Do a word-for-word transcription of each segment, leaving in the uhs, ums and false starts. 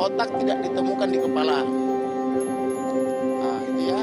otak tidak ditemukan di kepala. Nah, itu ya.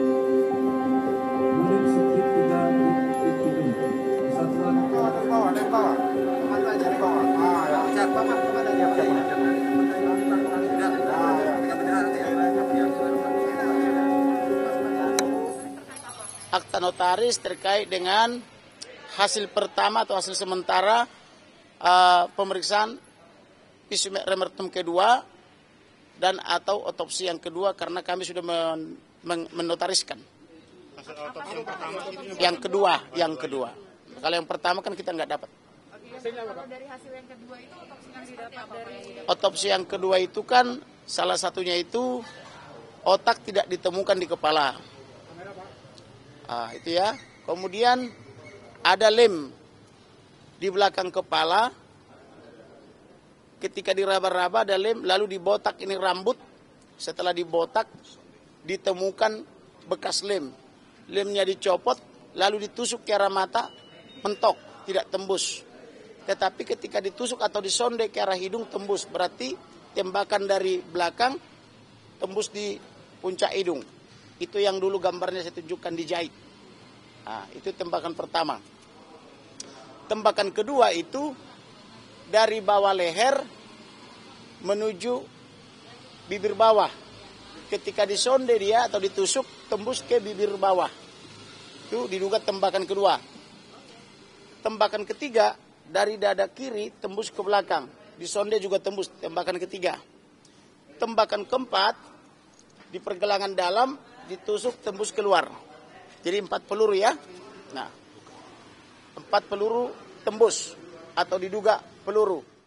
Akta notaris terkait dengan hasil pertama atau hasil sementara uh, pemeriksaan visum et repertum kedua dan atau otopsi yang kedua, karena kami sudah men, men, menotariskan. Hasil otopsi yang pertama itu yang kedua, yang kedua. Kalau yang pertama kan kita nggak dapat. Kalau dari hasil yang kedua itu otopsi yang didapat dari Otopsi yang kedua itu kan salah satunya itu otak tidak ditemukan di kepala. Ah, itu ya. Kemudian ada lem di belakang kepala. Ketika diraba-raba ada lem, lalu dibotak ini rambut. Setelah dibotak ditemukan bekas lem. Lemnya dicopot, lalu ditusuk ke arah mata, mentok, tidak tembus. Tetapi ketika ditusuk atau disonde ke arah hidung tembus. Berarti tembakan dari belakang tembus di puncak hidung. Itu yang dulu gambarnya saya tunjukkan dijahit. Nah, itu tembakan pertama. Tembakan kedua itu dari bawah leher menuju bibir bawah. Ketika disonde dia atau ditusuk tembus ke bibir bawah. Itu diduga tembakan kedua. Tembakan ketiga dari dada kiri tembus ke belakang. Disonde juga tembus, tembakan ketiga. Tembakan keempat di pergelangan dalam ditusuk tembus keluar. Jadi empat peluru ya. Nah, empat peluru tembus atau diduga peluru.